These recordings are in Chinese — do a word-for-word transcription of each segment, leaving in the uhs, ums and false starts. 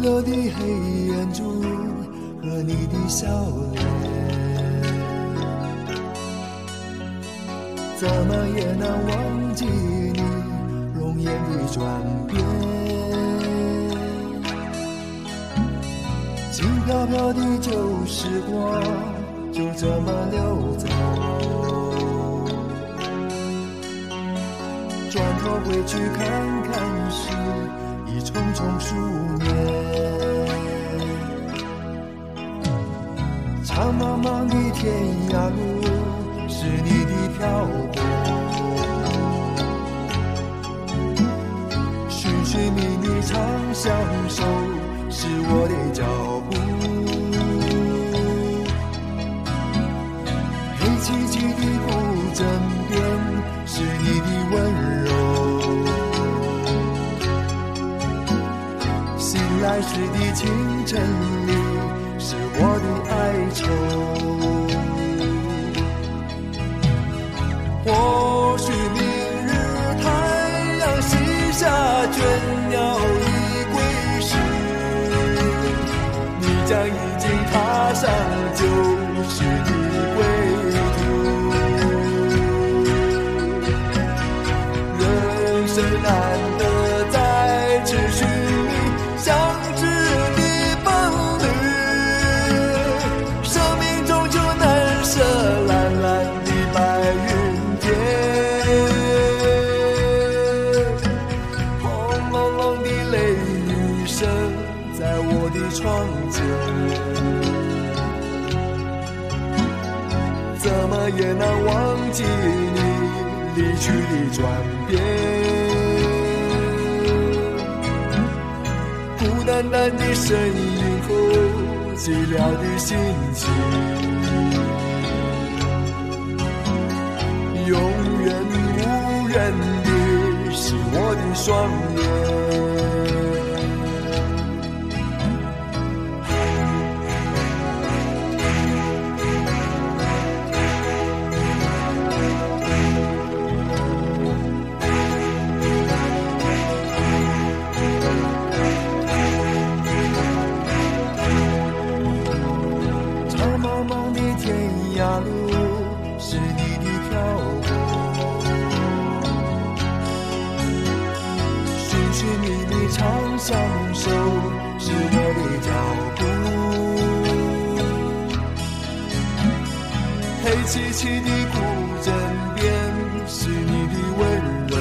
流的黑眼珠和你的笑脸，怎么也难忘记你容颜的转变。轻飘飘的旧时光就这么溜走，转头回去看看时已匆匆数年。长茫茫的天涯路是你的漂泊，寻寻觅觅长相守是我的脚步。黑漆漆的古镇边是你的温柔，醒来时的清晨里是我的哀愁。或许明日太阳西下，倦鸟已归时，你将已经踏上旧时的归途。人生难得再次寻觅相知的伴侣，生命终究难舍蓝蓝的白云天。轰隆隆的雷雨声在我的窗前，怎么也难忘记你离去的转变。孤单单的身影后寂寥的心情，永远无人的是我的双眼。大路是你的漂泊，寻寻觅觅长相守是我的脚步。黑漆漆的古镇边是你的温柔，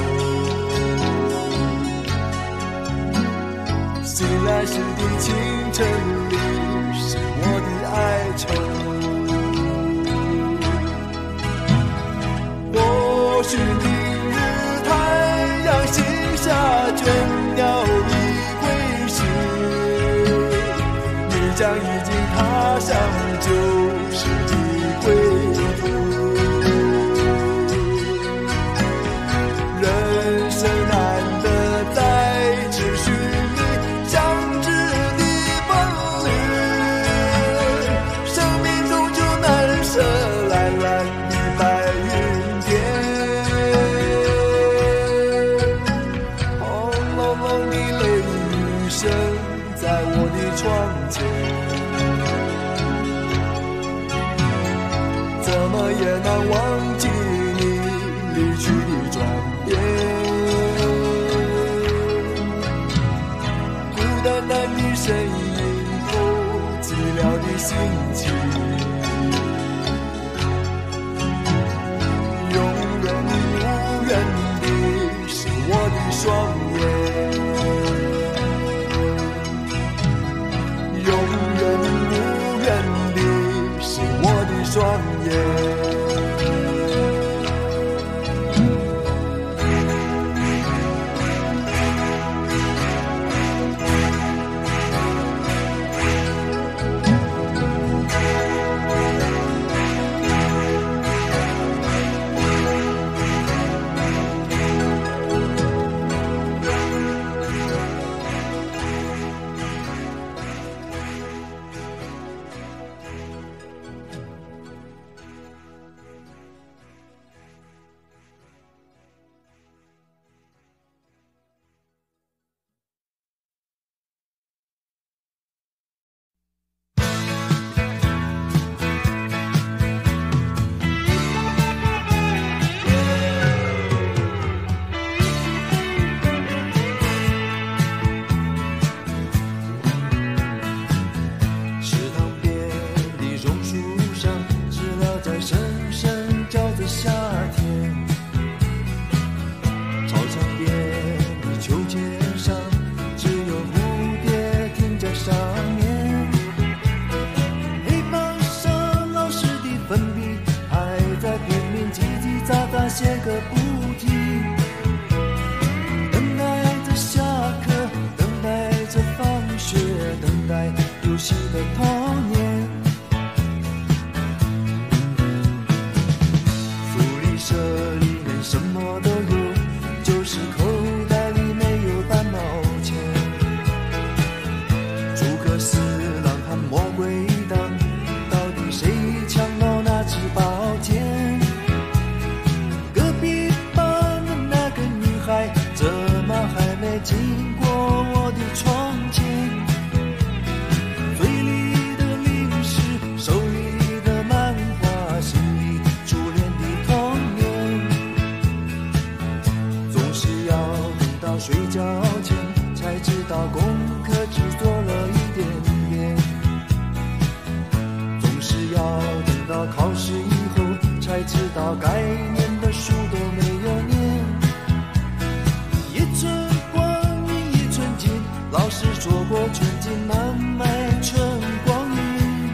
醒来时的清晨里是我的哀愁。或许明日太阳西下，倦鸟已归时，你将已经踏上旧时的归途。人生难得再次寻觅相知的伴侣，生命终究难舍蓝蓝的白云天。在我的窗前， 停，等待着下课，等待着放学，等待游戏的童年。福利社里面什么都有，就是口袋里没有半毛钱。诸葛四郎和魔鬼党，到底谁抢到那支宝剑？隔壁班的那个女孩，怎么还没经过我的窗前？嘴里的零食，手里的漫画，心里初恋的童年。总是要等到睡觉前，才知道功课只做了一点点。总是要等到考试以后，才知道该念的书都没有念。一寸光阴一寸金，老师说过寸金难买寸光阴。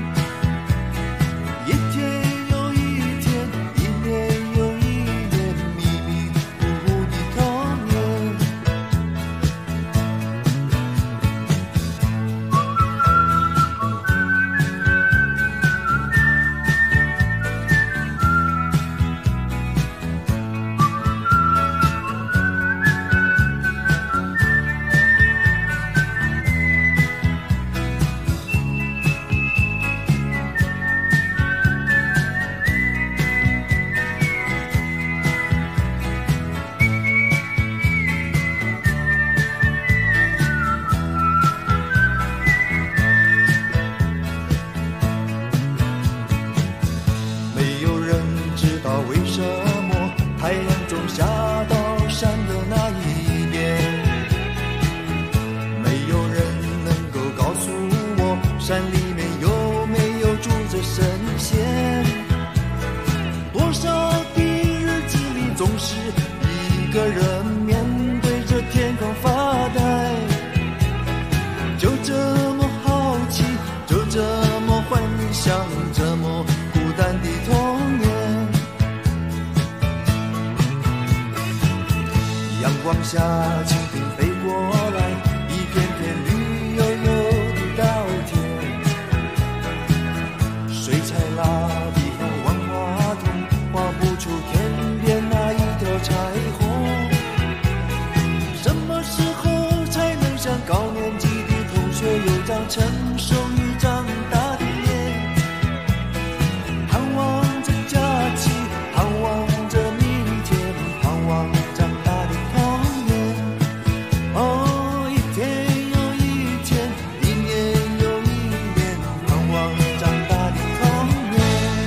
一天又一天，一年又一年，迷迷糊糊的童年。没有人知道为什么太阳总下到山的那一边，没有人能够告诉我山里面有没有住着神仙。多少的日子里总是一个人面对着天空发呆，就这么好奇，就这么幻想，这么孤单的童年。阳光下蜻蜓飞过来，一片片绿油油的稻田。水彩蜡笔和万花筒画不出天边那一条彩虹。什么时候才能像高年级的同学有张成熟与长大的脸？盼望着假期，盼望着明天，盼望长大的童年。哦，一天又一天，一年又一年，盼望长大的童年。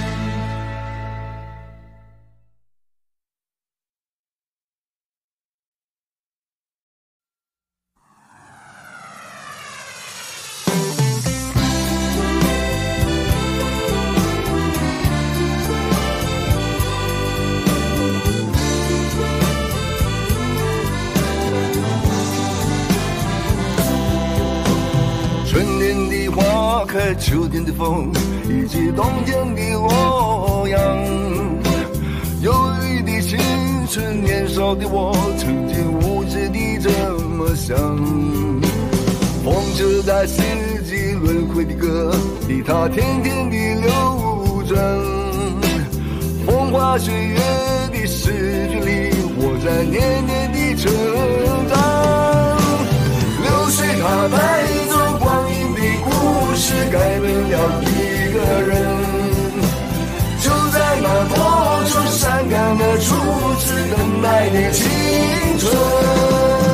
春天的花开，秋天的风，以及冬天的洛阳。忧郁的青春，年少的我，曾经无知地这么想。风车在四季轮回的歌里，它天天地流转。风花雪月的诗句里，我在年年地成长。流水它带走光阴的故事，改变了一个人。就在那多愁善感的初次等待的青春。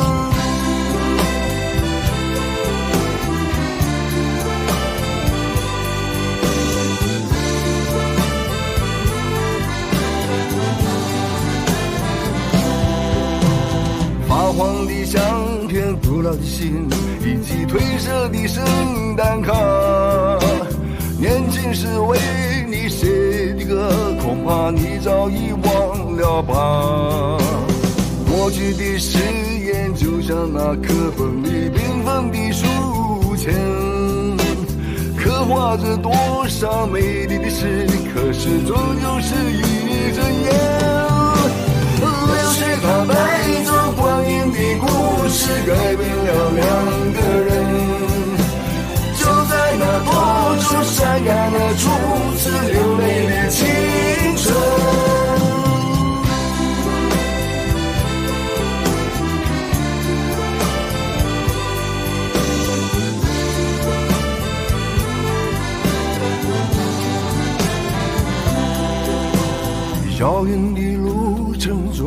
发黄的相片，古老的信，以及褪色的圣诞卡。年轻时为你写的歌，恐怕你早已忘了吧。过去的誓言，就像那课本里缤纷的书签，刻画着多少美丽的事，可是终究是一阵烟。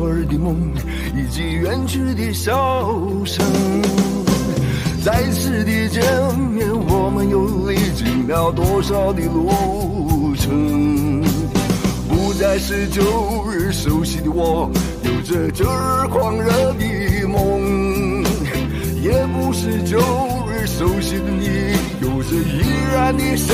昨日的梦，以及远去的笑声。再次的见面，我们又历经了多少的路程？不再是旧日熟悉的我，有着旧日狂热的梦，也不是旧日熟悉的你，有着依然的笑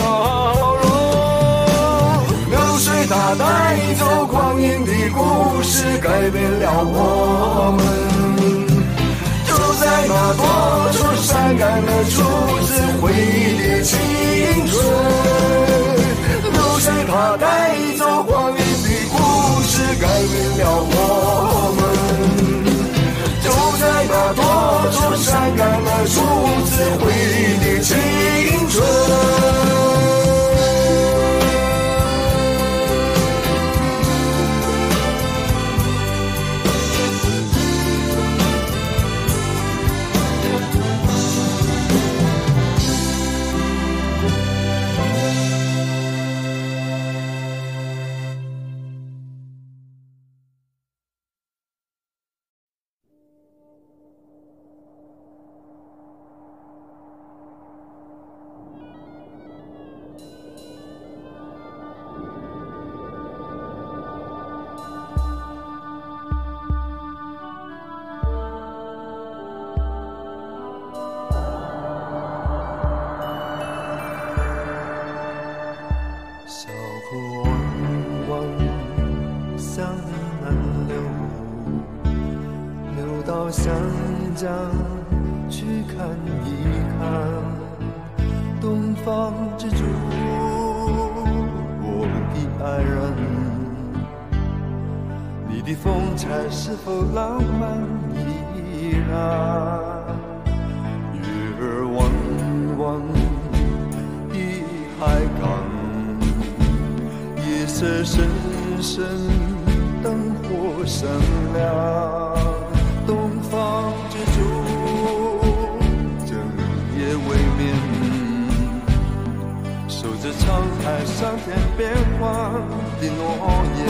容。流水它带走光阴的故事，改变了我们。就在那多处晒干了初次回忆的青春，流水它带走光阴的故事，改变了我们。就在那多处晒干了初次回忆的青春。 湘江去看一看，东方之珠，我的爱人，你的风采是否浪漫依然？月儿弯弯的海港，夜色深深，灯火闪亮。东方之珠，整夜未眠，守着沧海桑田变幻的诺言，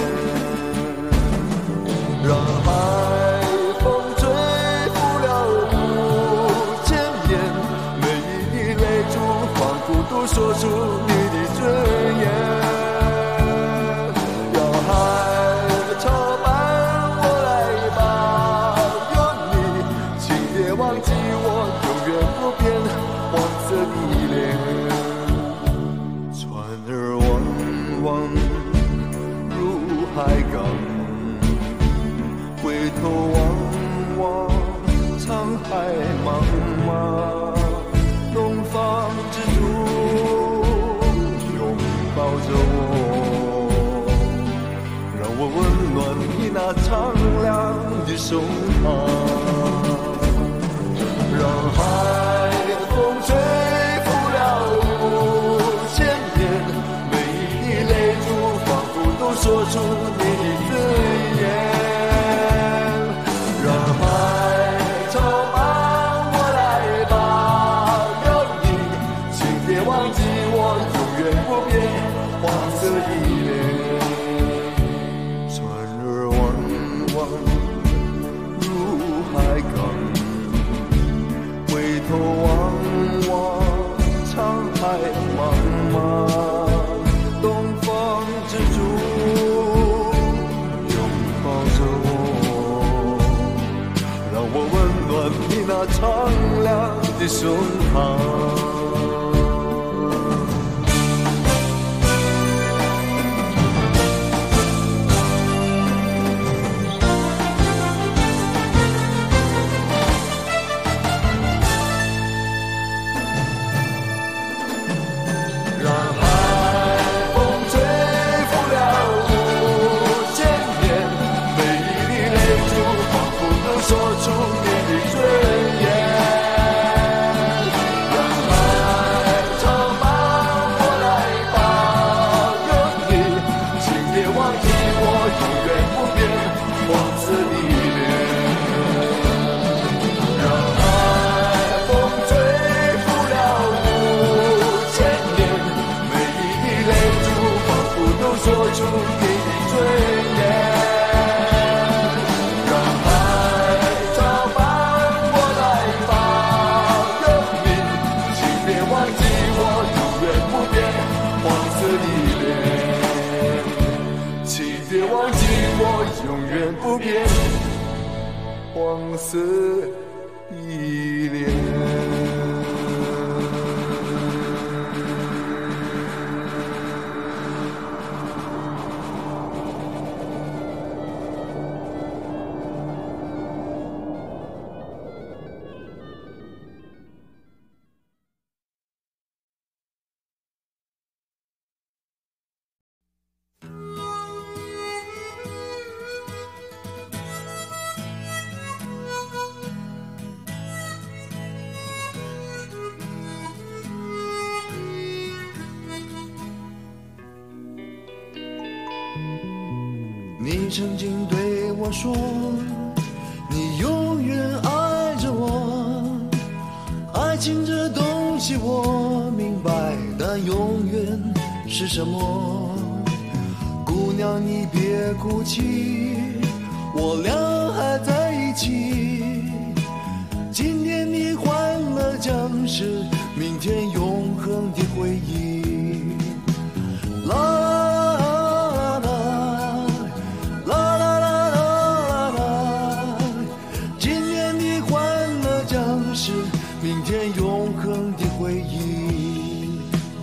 让海风吹拂了五千年，每一滴泪珠仿佛都说出你的尊严。海港，回头望望沧海茫茫，东方之珠拥抱着我，让我温暖你那苍凉的胸膛，让海风吹拂了五千年，每一滴泪珠仿佛都说出你的尊严，让海潮伴我来吧，有你，请别忘记我永远不变黄色的脸。船儿弯弯入海港，回头望望沧海茫茫，东方之珠你那苍凉的胸膛。说出你的尊严，让海黄色依恋。 你曾经对我说，你永远爱着我。爱情这东西我明白，但永远是什么？姑娘你别哭泣，我俩还在一起。今天你欢乐将是明天永恒的回忆。啦明天永恒的回忆，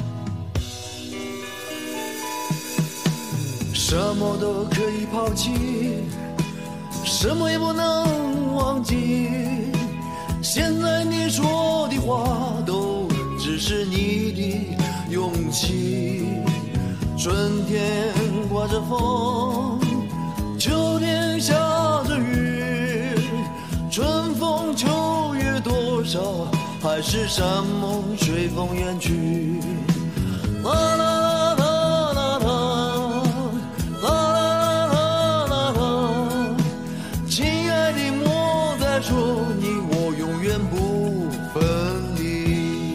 什么都可以抛弃，什么也不能忘记。现在你说的话都只是你的勇气。春天刮着风，秋天下着雨，春风秋月多少海誓山盟随风远去。啦啦啦啦啦啦啦啦啦啦，亲爱的莫再说你我永远不分离。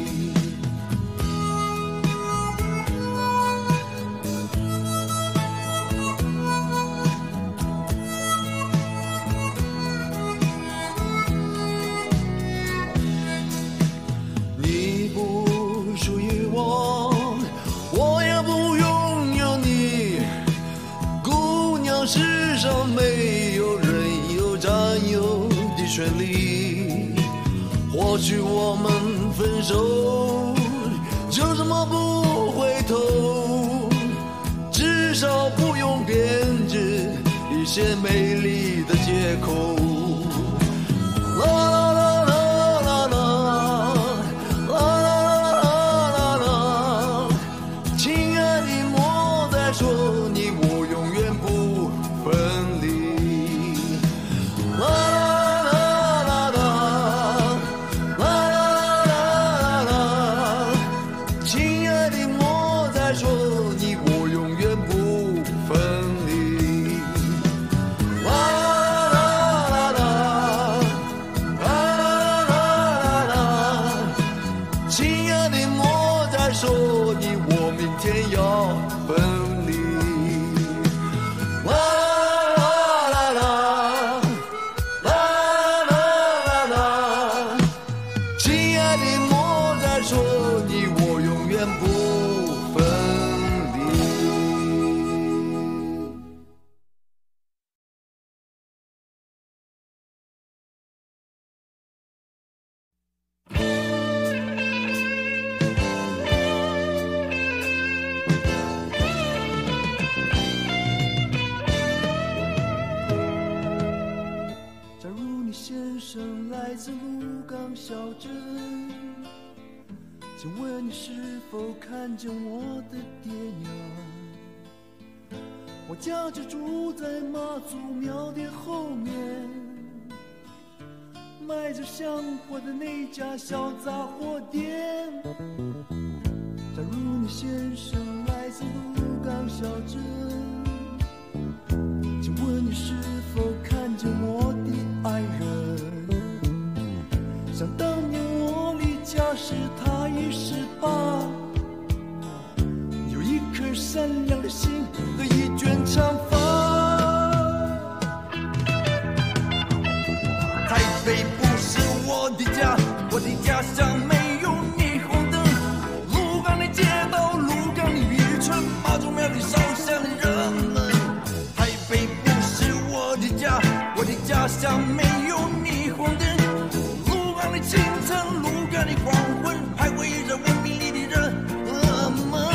世上没有人有占有的权利，或许我们分手就这么不回头，至少不用编织一些美丽的借口。啦啦啦啦啦啦啦啦啦，亲爱的莫再说你我永远不分离。啦啦啦啦啦啦啦，亲爱的莫再说你我永远不分离。啦啦啦啦啦啦，亲爱的莫再说你我明天要分离。来自鹿港小镇，请问你是否看见我的爹娘？我家就住在妈祖庙的后面，卖着香火的那家小杂货店。假如你先生来自鹿港小镇，请问你是否看见我的爱人？想当年我离家时他已十八，有一颗善良的心和一卷长发。台北不是我的家，我的家乡没有霓虹灯。鹿港的街道，鹿港的渔村，妈祖庙里烧香的人们。台北不是我的家，我的家乡没有霓虹灯，鹿港的清晨，鹿港的黄昏，徘徊着文明里的人们。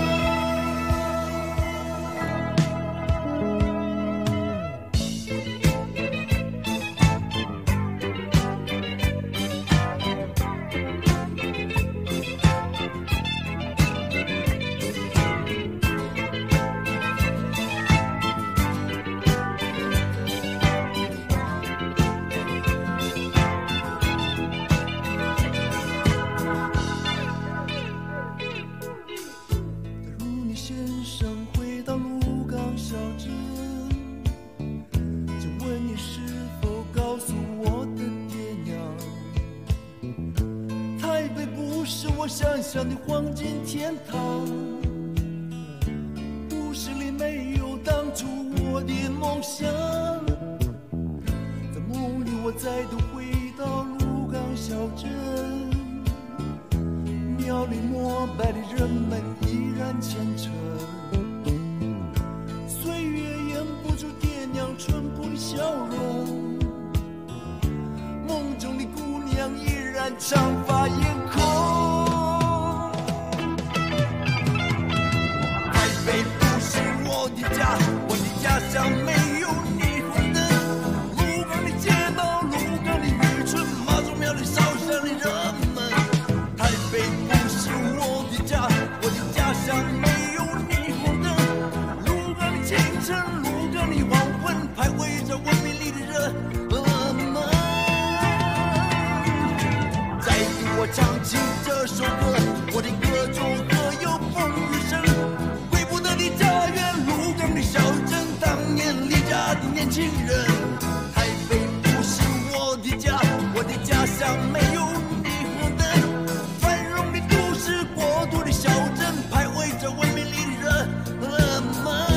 想象的黄金天堂，都市里没有当初我的梦想。在梦里我再度回到鹿港小镇，庙里膜拜的人们依然虔诚，岁月掩不住爹娘淳朴的笑容，梦中的姑娘依然长发艳空。我的家乡没有霓虹灯，鹿港的街道，鹿港的渔村，妈祖庙里烧香的人们。台北不是我的家，我的家乡没有霓虹灯，鹿港的清晨，鹿港的黄昏，徘徊着文明里的人们。再给我唱起这首歌，我的歌中何有风雨声，归不得的家园。小镇当年离家的年轻人，台北不是我的家，我的家乡没有霓虹灯，繁荣的都市国度的小镇，徘徊着文明里的人们。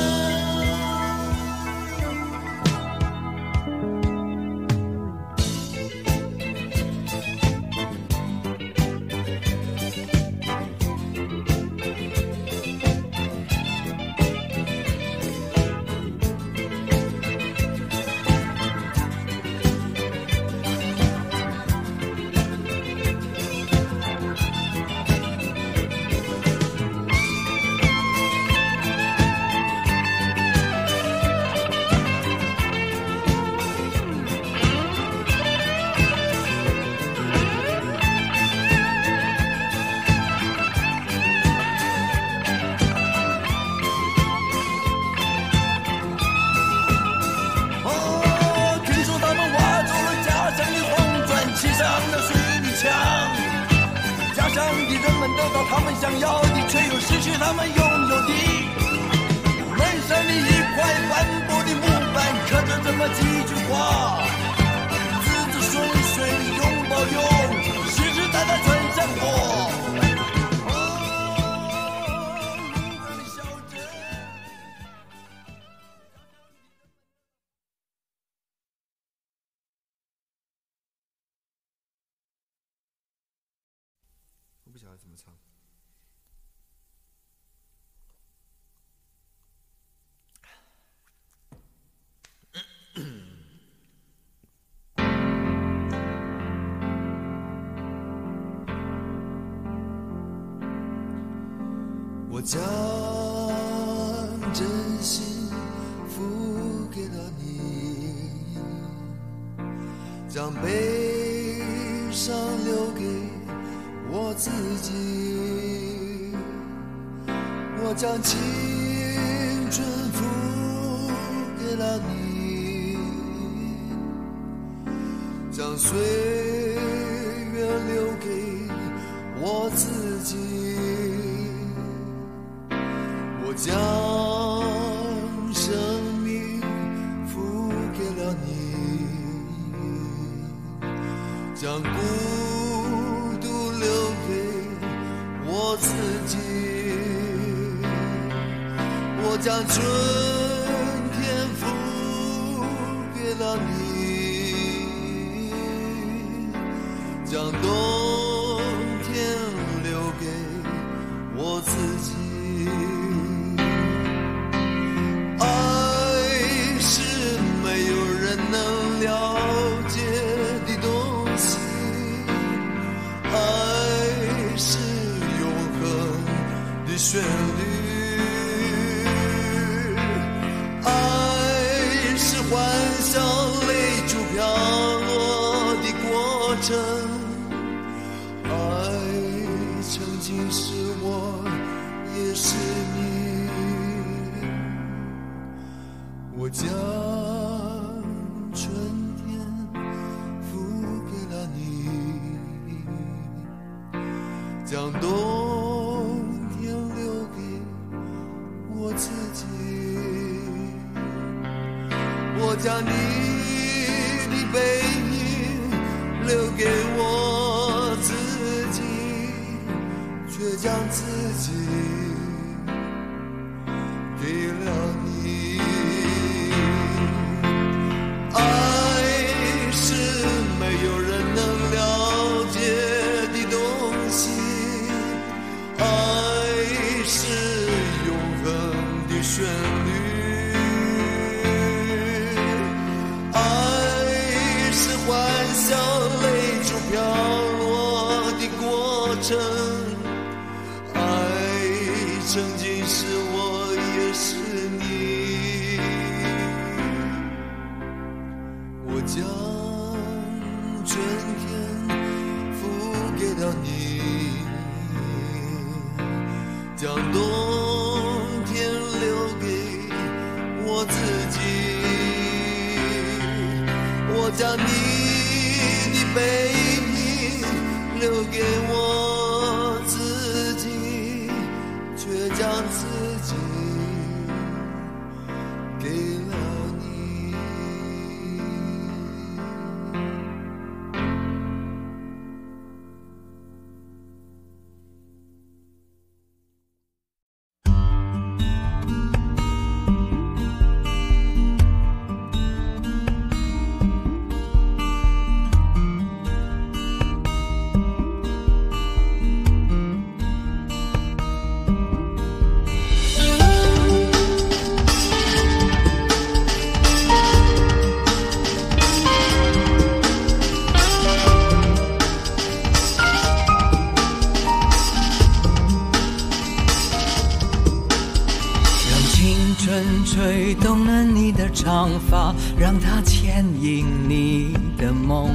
他们想要的，却又失去他们拥有的。门上的一块斑驳的木板，刻着这么几句话：子子孙孙永保佑，世世代代传香火。 我不晓得怎么唱。 我将真心付给了你，将悲伤留给我自己，我将青春付给了你，将岁月留给我自己，我将生命付给了你，将孤独留给我自己，我将春天付给了你，将冬天留给我自己。爱是没有人能了程。爱曾经是我，也是你。我将春天付给了你，将冬天留给我自己。我将你的背影留给我自己，却将自己给了你。爱是没有人能了解的东西，爱是永恒的旋律。欢笑泪珠飘落的过程，爱曾经是我，也是你。我将春天付给了你，将冬天留给我自己。我将你背影留给我自己，却将自己给了你。 吹动了你的长发，让它牵引你的梦。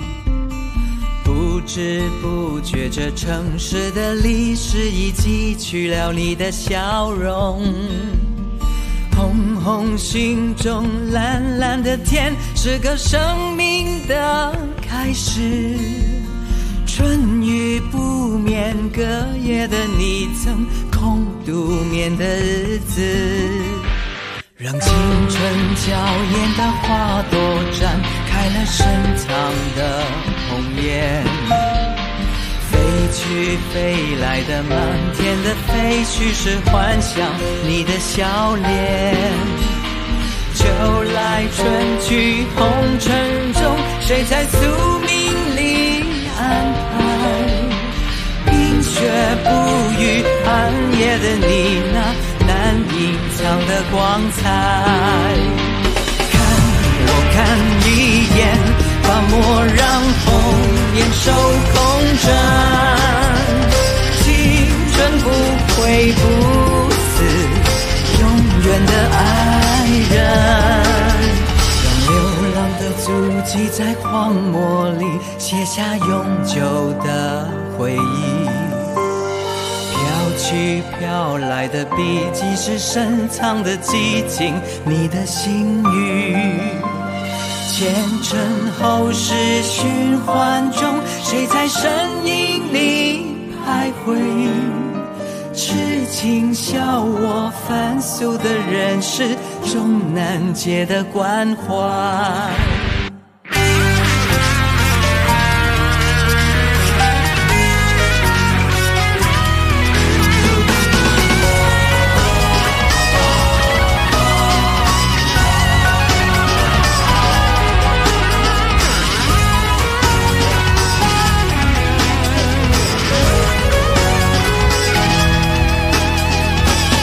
不知不觉，这城市的历史已记取了你的笑容。红红心中，蓝蓝的天，是个生命的开始。春雨不眠，隔夜的你曾空独眠的日子。让青春娇艳的花朵绽开了深藏的红颜，飞去飞来的满天的飞絮是幻想你的笑脸。秋来春去红尘中，谁在宿命里安排？冰雪不语，寒夜的你那难隐藏的光彩。看我看一眼，把墨让红颜收空枕。青春不悔不死，永远的爱人。让流浪的足迹在荒漠里写下永久的回忆。飘去飘来的笔记是深藏的寂静，你的心语。前尘后世循环中，谁在身影里徘徊？痴情笑我凡俗的人世，终难解的关怀。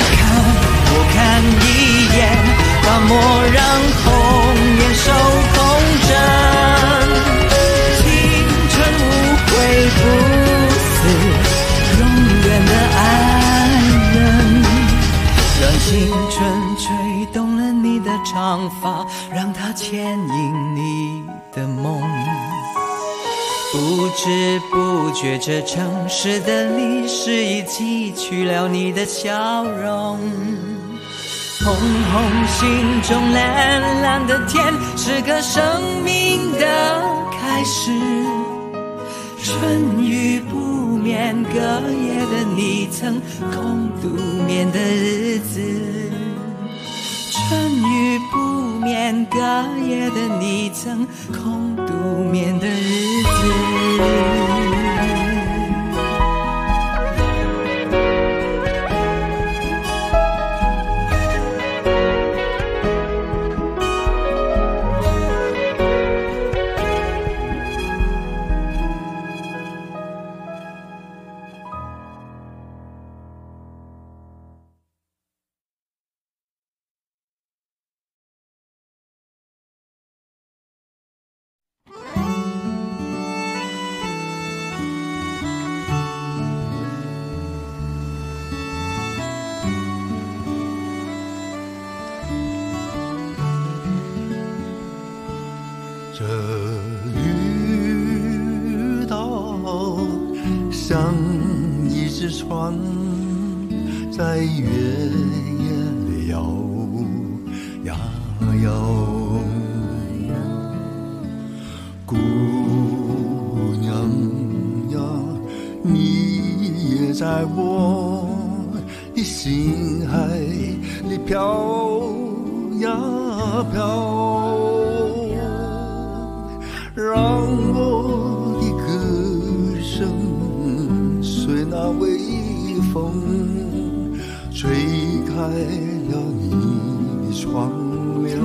把墨让红颜收空不知不觉，这城市的历史已记取了你的笑容。红红心中蓝蓝的天，是个生命的开始。春雨不眠，隔夜的你曾空独眠的日子。春雨不眠，隔夜的你曾空独眠的日子。 这雨岛像一只船，在月夜里摇呀摇。姑娘呀，你也在我的心海里飘呀飘。让我的歌声随那微风吹开了你的窗帘，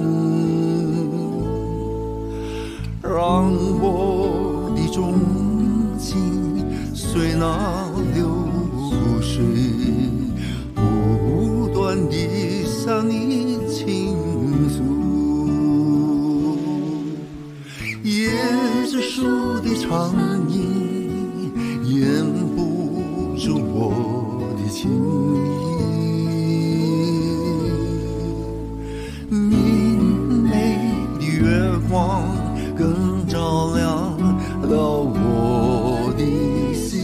让我的钟情随那流水不断地向你倾诉。椰子树的长影掩不住我的情意，明媚的月光更照亮了我的心。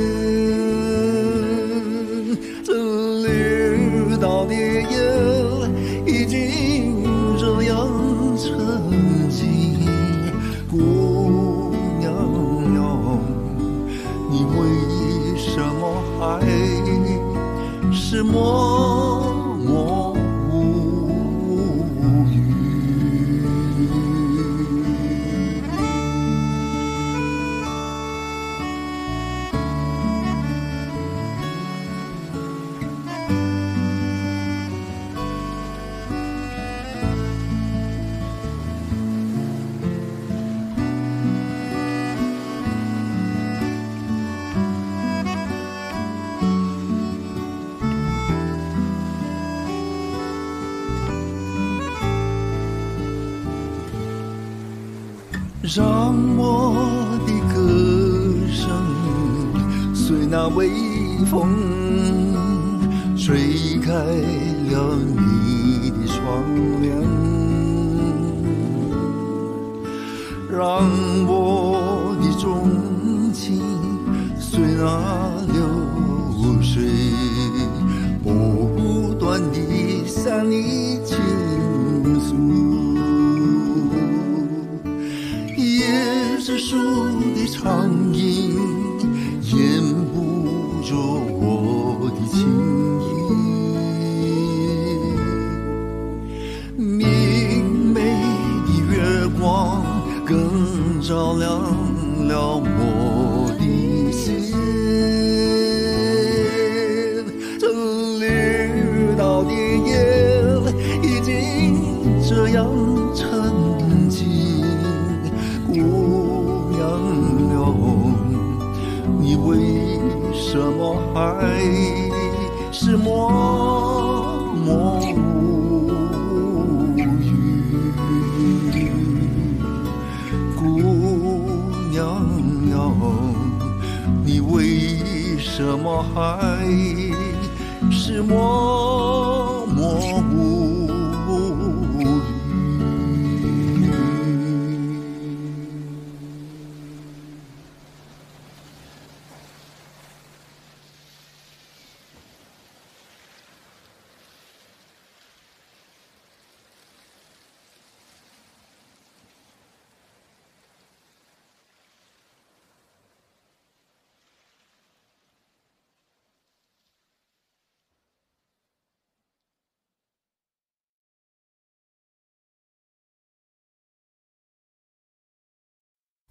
这绿岛的夜已经这样沉静，姑娘哟，你为什么还是默默无语？让我的歌声随那微风吹开了你的窗帘，让我的钟情随那流水不断地向你倾诉。椰子树的长影掩不住我的情意，明媚的月光更照亮了我的心。这绿岛的夜已经这样沉静，姑娘哟，你为什么还是默默无语？姑娘哟，你为什么还是默默无语？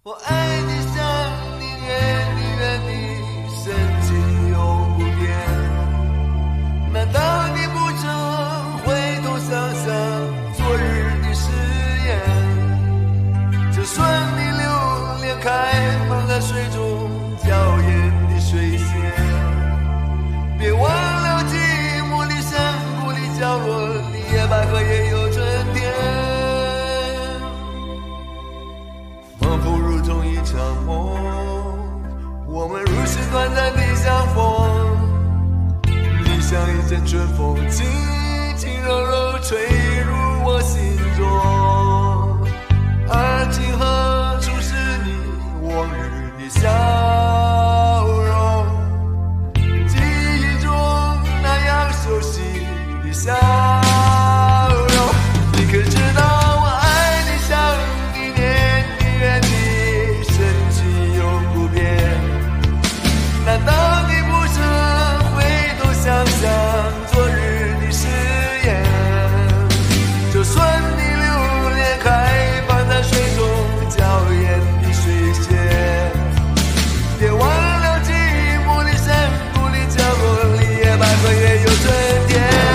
我爱你想你念你怨你深情永不变，难道你不曾回头想想昨日的誓言？就算你留恋开放在水中娇艳的水仙，别忘了寂寞的山谷里角落里野百合也有春天。仿佛如同一场梦，我们如此短暂的相逢，你像一阵春风，轻轻柔柔吹入我心中。而今何处是你往日的笑容，记忆中那样熟悉的笑容。你可知道我爱你想你念你怨你深情永不变，难道你不曾回头想想昨日的誓言？就算你留恋开放在水中娇艳的水仙，别忘了寂寞的山谷里角落里野百合也有春天。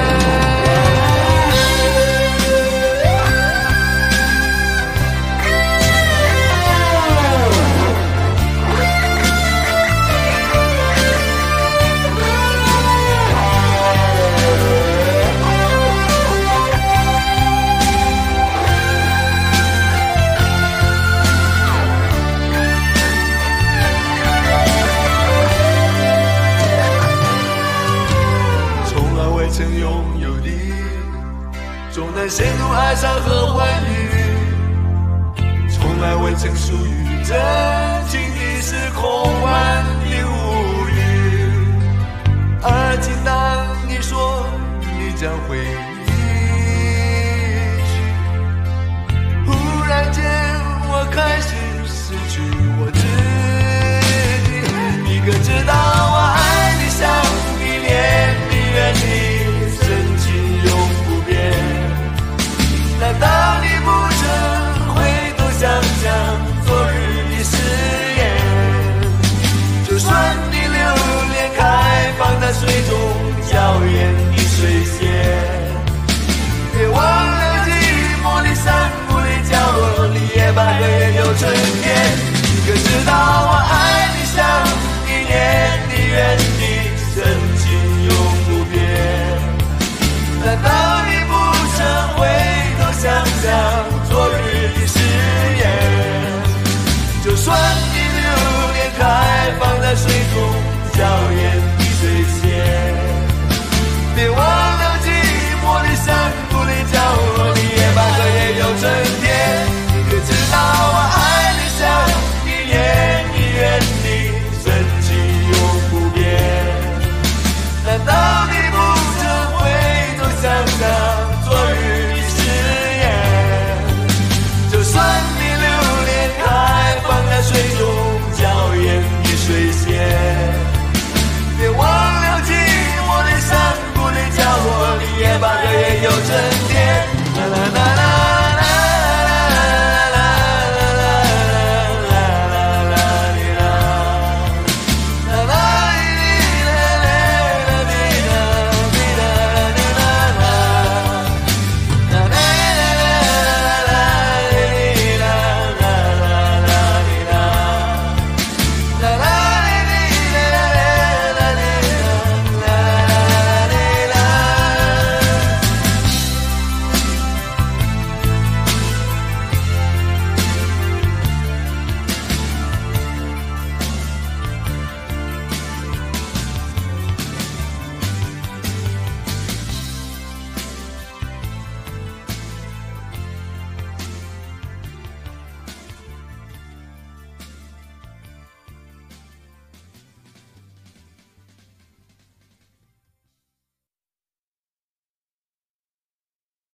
曾拥有的终能陷入哀伤和欢愉，从来未曾属于真情的是空幻的无语。而今当你说你将会离去，忽然间我开始失去我自己。你可知道我爱你想你念你怨你难道你不曾回头想想昨日的誓言？就算你留恋开放在水中娇艳的水仙，别忘了寂寞的山谷里角落里野百合也有春天。你可知道我爱你想你念你怨你深